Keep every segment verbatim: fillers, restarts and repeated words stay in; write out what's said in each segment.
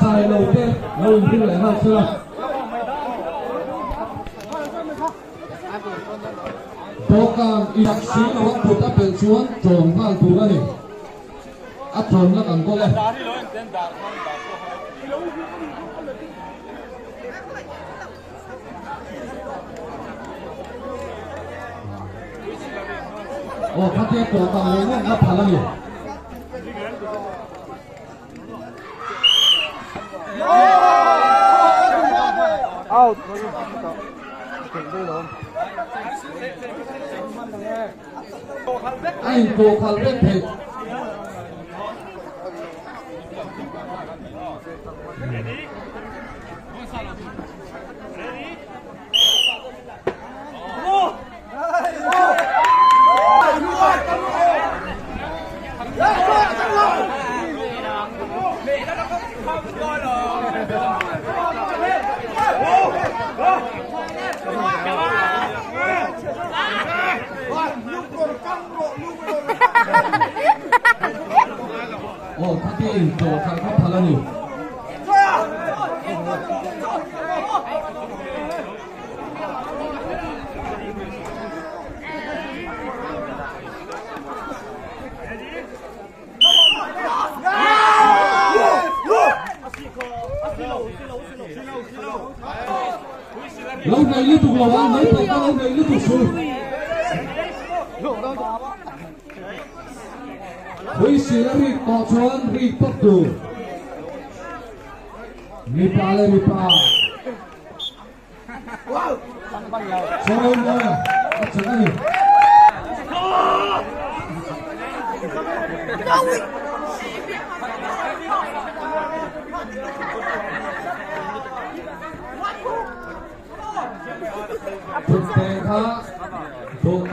sai đầu tiên đầu tiên lại vào chưa tố càng ít xí nó tụt tập bên xuống trộn vào tụ cái này ắt trộn nó càng có lên 어, 파티에 또 가면은 나 발랑이. 아웃. 아이, 또 갈배 백. 어, 파티 또 갈배 발랑이. lâu này liên tục là ba mấy tay lâu này liên tục xuống với sự ri có chuan ri tốt đủ mi pa lên mi pa cho nên là chẳng cái gì thực tế khác thuộc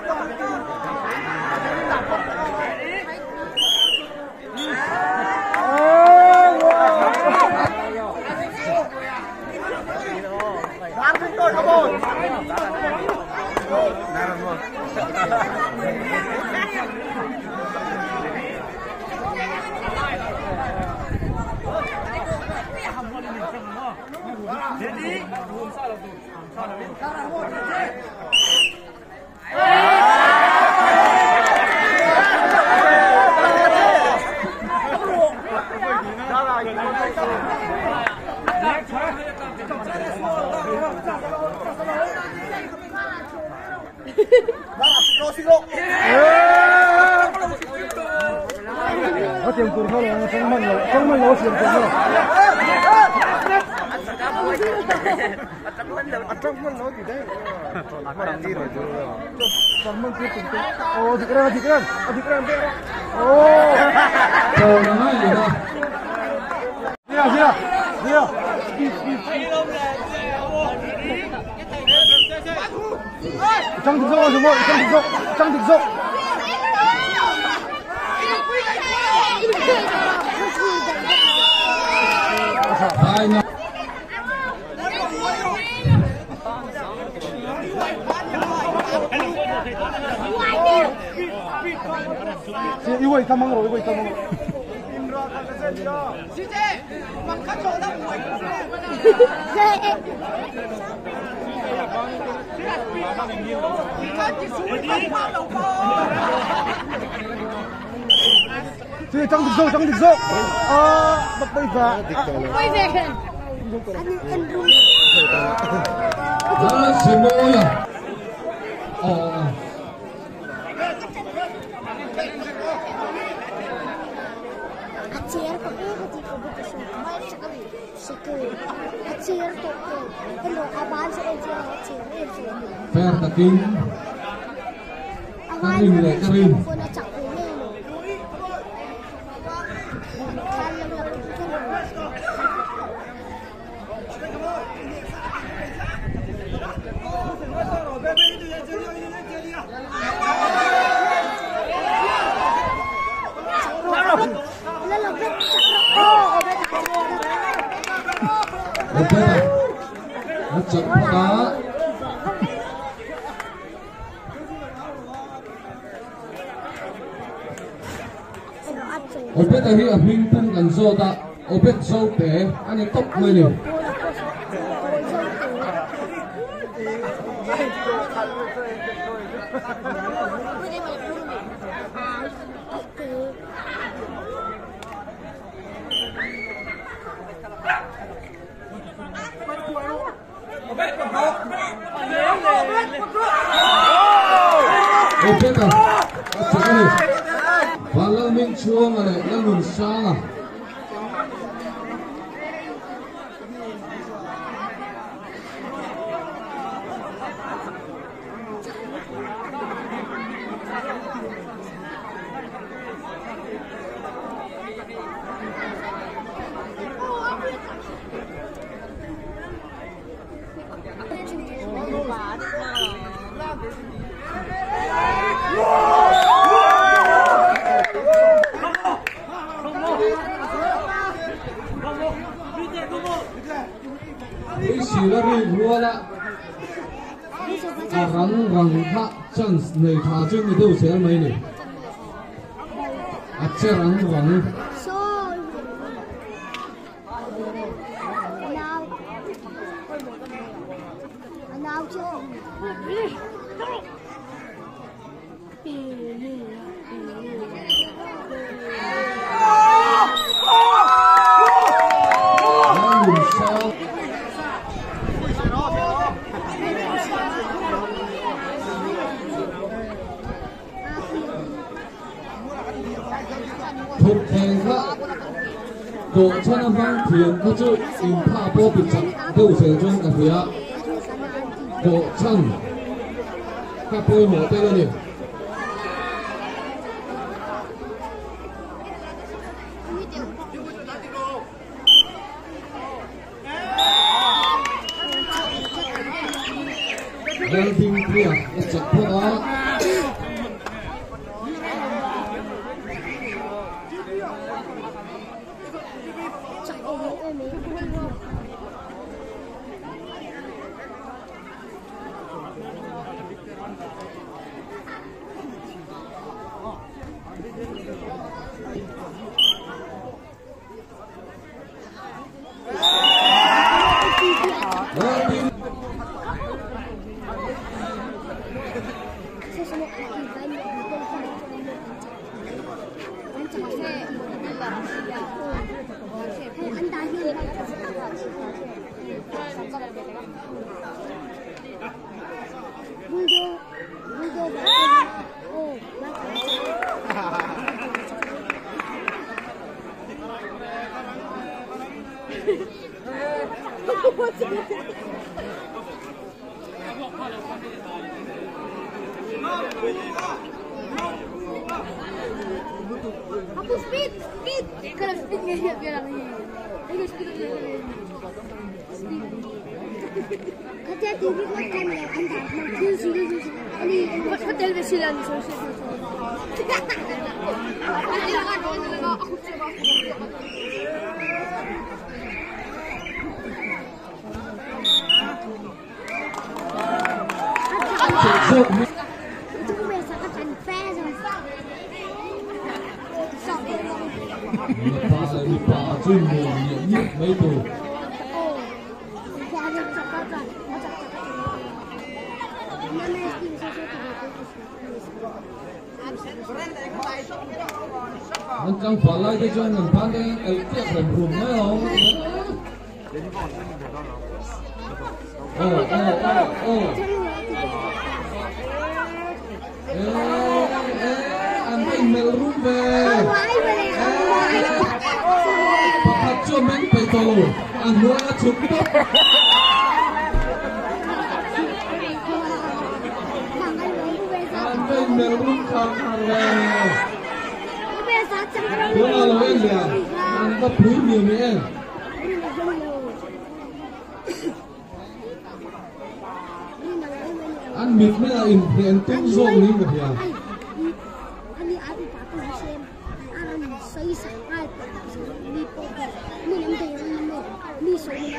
có tiền cùi thôi là không mang lỗ không mang lỗ tiền tiền đâu trong mang lỗ gì đấy mang đi rồi trong mang kia tiền ô thì cái thì cái thì cái đấy ô rồi nó nói gì đâu đi nào đi nào đi nào trong thực dụng rồi mọi trong thực dụng trong thực dụng hai nhau 이거 이따 먹어 이거 이따 먹어 진짜 막 가져오다 보고 제 장 득석 장 득석 아 bắt tay và quay về kìa đó xin lỗi à ờ Acer ko eh hati ko buto so mai chaka sikul acer to ko hello aban sa acer acer acer fer takin Karim le Karim ko na chakko ne no kala la ok nó chụp đó ok tại vì ở Vinh Tân gần rồi ta open sâu té anh ấy tóc người này open à sẽ này và lăng minh chuông này lăng mừng sang à cái gì đó đi mua là à rắn rắn thạ chân này thả chân người đâu sẽ mấy này à chơi rắn rắn nào chưa thuộc thèn khác độ chân vang thiền có chữ in tha bố bị chặt đâu sẽ chung cả phía độ chân các bôi mỏ tay lên đang tìm kia chặt bố đó Aku speed, speed. Kalau speed nggak biar lagi. Ayo speed aja. Hati-hati di belakang ya, anda. Mungkin sini sini. Ini hotel besilan sosial. Ini kan orang aku coba. Itu kebiasaan kan fans. Bà thì bà chuyên môn nhiều nhất mấy đồ nó chẳng phải lại cái chuyện mình phán cái cái chuyện mình hùng mấy không ô ô ô ô ê ê anh anh mèo rút về cho mình phải tổ anh nuôi nó chụp cái đó anh bên mèo rút khăn khăn lên bữa nào là em nè anh có phí nhiều mấy em anh mịt mới là in hiện tung rộng như vậy à anh ai bị phạt tôi xem anh xây sẵn ai đi bộ mình làm gì mình đi số mình làm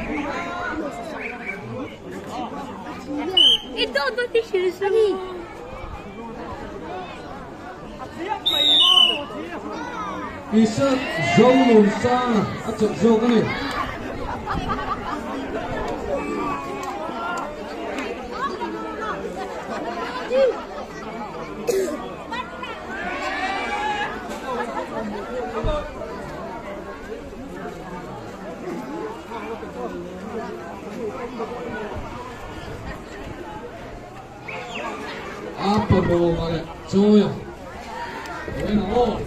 gì itu untuk tisu sini. Isa Zolun sa at sa zo kani. Apa bawa balik? So ya. Ini oh.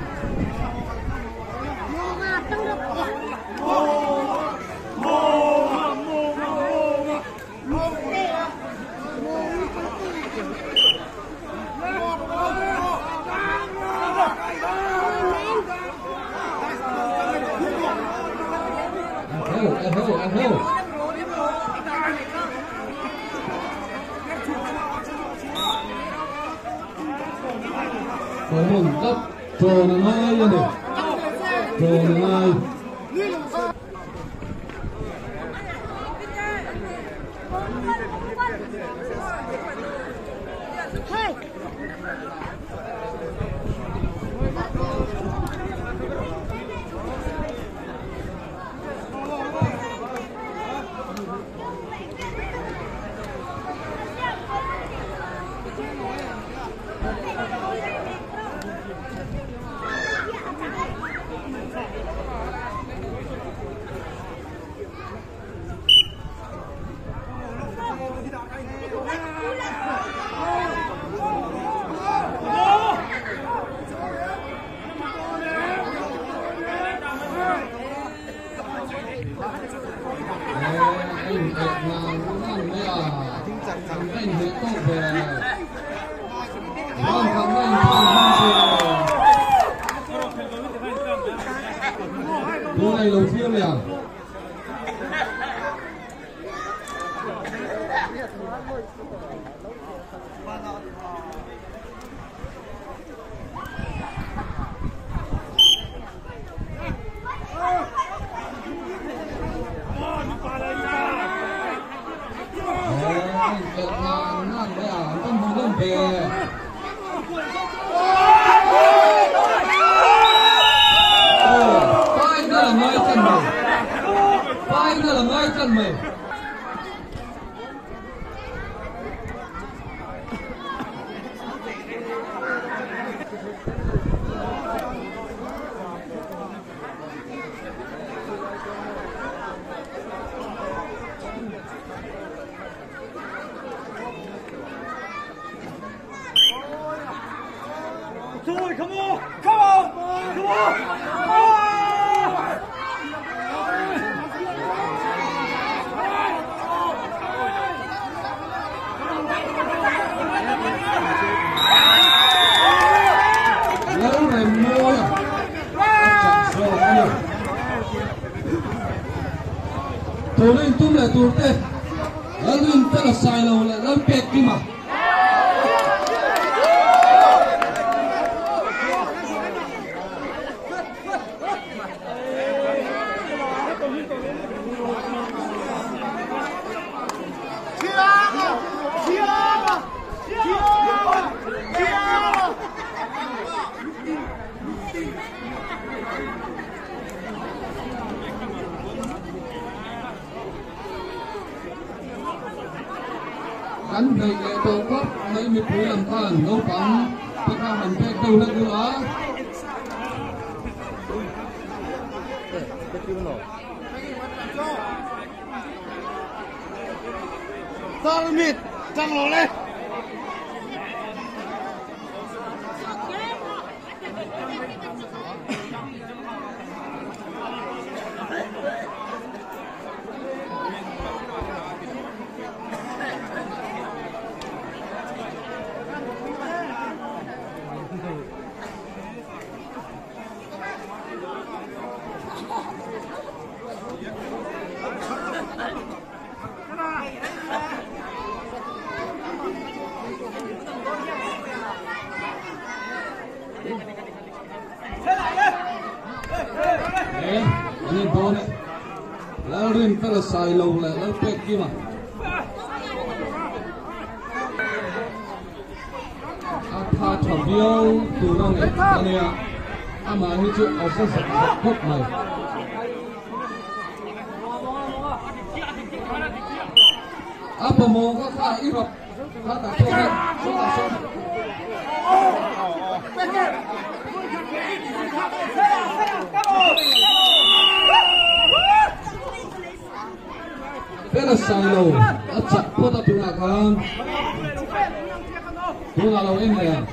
Còn một cấp trồ là ngay lên này, trồ là ngay. Đứa này đầu tiên liền. Mày Joey, come on! Come on! Come on! Lâu này mua tôi lên tung lại tôi tê lâu lên tất là sai lâu lại lâu bẹt đi mà cắn về lệ tổ quốc mấy mươi phút làm than nấu bắn tất cả hành phép đâu là cứ đó Sao mịt trăng lỗ lên đấy anh em tôi đấy lao lên tất là sai lâu lại lâu bẹt kia mà tha thẩm biêu từ đâu này anh em ama hi chu au sa sa khop mai apa mo ka kha irop kha ta to ha so ta so Pera silo acak kota tunakan tunalo ini ya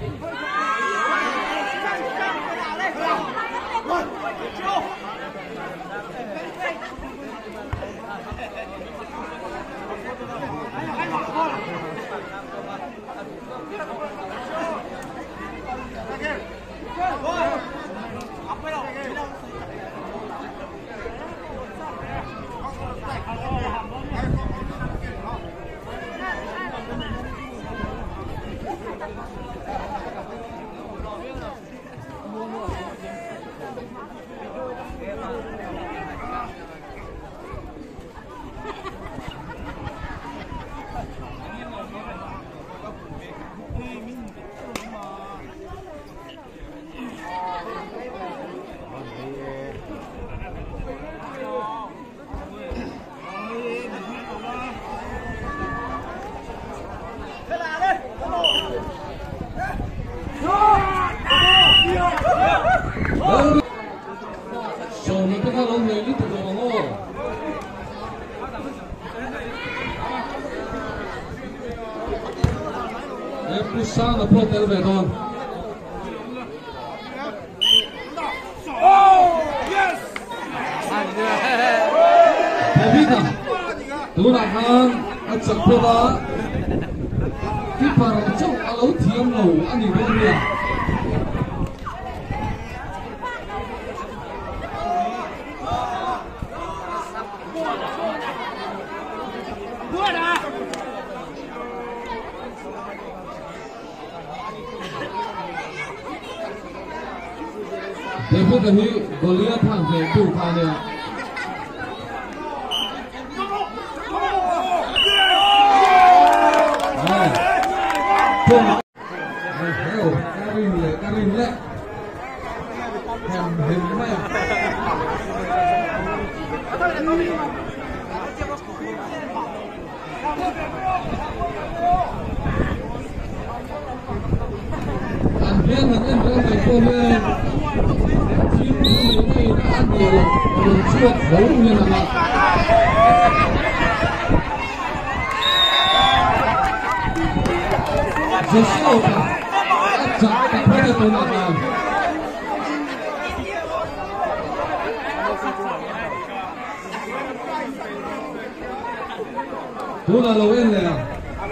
Pusang pro tel beton. Oh yes. Pavita. Tunahan at sa pula. Kipar chau alo thiam lo ani donia. Dapat kami Goliath thang về tu pha nè. Này, tung. Này, heo, Karim lệ, Karim lệ. Hèm hèm mày. Anh biết là anh có người cô lên. Ăn nhiều đường chuột đấu như là ngọt. Rất sâu cả chặt cả hết được tôi làm. Tôi là lầu yên này à?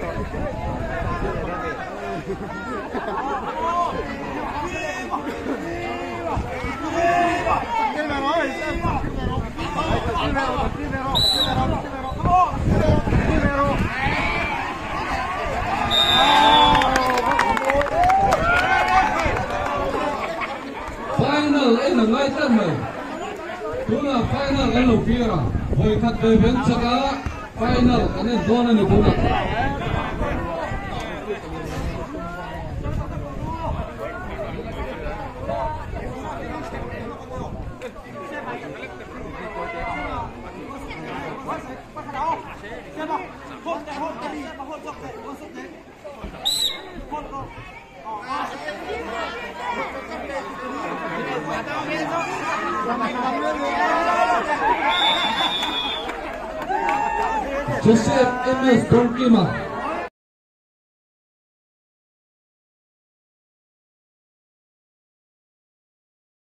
Final in the night time. Tuna final in the fiera. Hoy kat de benchaka final ane dona ni tuna. Joseph M S Donkima.